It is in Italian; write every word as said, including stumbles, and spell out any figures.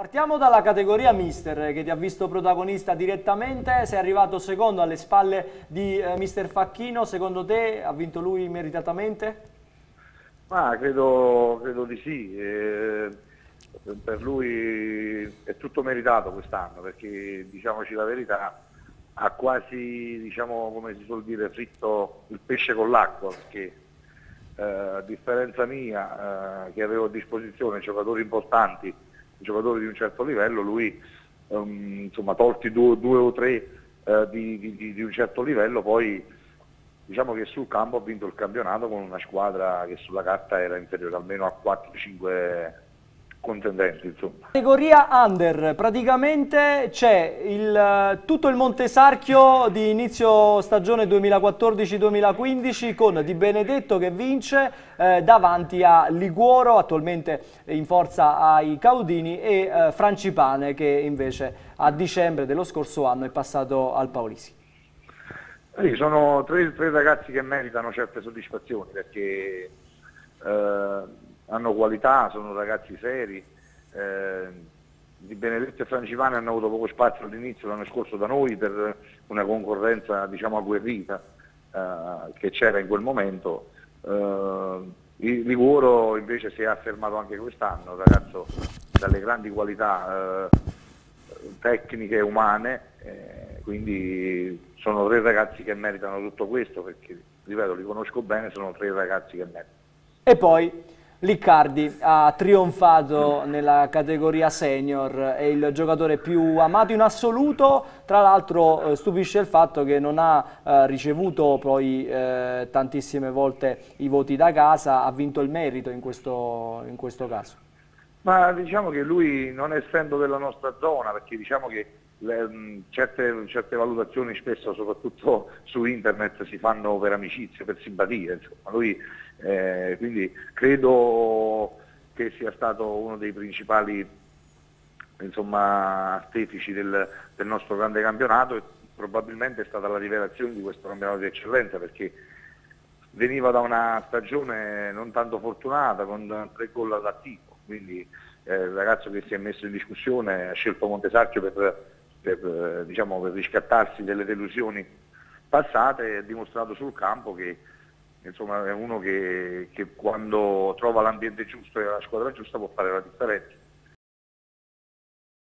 Partiamo dalla categoria mister che ti ha visto protagonista direttamente, sei arrivato secondo alle spalle di eh, mister Facchino, secondo te ha vinto lui meritatamente? Ma credo, credo di sì, eh, per lui è tutto meritato quest'anno perché diciamoci la verità ha quasi, diciamo, come si suol dire, fritto il pesce con l'acqua perché eh, a differenza mia eh, che avevo a disposizione giocatori importanti, giocatori di un certo livello, lui um, insomma tolti due, due o tre eh, di, di, di un certo livello poi diciamo che sul campo ha vinto il campionato con una squadra che sulla carta era inferiore almeno a quattro cinque contendenti, insomma. Categoria under, praticamente c'è il, tutto il Montesarchio di inizio stagione duemilaquattordici duemilaquindici con Di Benedetto che vince eh, davanti a Liguoro, attualmente in forza ai Caudini, e eh, Francipane che invece a dicembre dello scorso anno è passato al Paolisi. Sì, sono tre, tre ragazzi che meritano certe soddisfazioni perché eh, hanno qualità, sono ragazzi seri. Eh, Di Benedetto e Francipane hanno avuto poco spazio all'inizio l'anno scorso da noi per una concorrenza diciamo agguerrita eh, che c'era in quel momento. Eh, Liguoro invece si è affermato anche quest'anno, un ragazzo dalle grandi qualità eh, tecniche e umane, eh, quindi sono tre ragazzi che meritano tutto questo perché, ripeto, li conosco bene, sono tre ragazzi che meritano. E poi Liccardi ha trionfato nella categoria senior, è il giocatore più amato in assoluto, tra l'altro eh, stupisce il fatto che non ha eh, ricevuto poi eh, tantissime volte i voti da casa, ha vinto il merito in questo, in questo caso. Ma diciamo che lui, non essendo della nostra zona, perché diciamo che le, mh, certe, certe valutazioni spesso, soprattutto su internet, si fanno per amicizia, per simpatia, insomma. Lui, eh, quindi credo che sia stato uno dei principali insomma, artefici del, del nostro grande campionato e probabilmente è stata la rivelazione di questo campionato di eccellenza perché veniva da una stagione non tanto fortunata con tre gol all'attivo. Quindi eh, il ragazzo che si è messo in discussione ha scelto Montesarchio per, per, eh, diciamo, per riscattarsi delle delusioni passate e ha dimostrato sul campo che insomma, è uno che, che quando trova l'ambiente giusto e la squadra giusta può fare la differenza.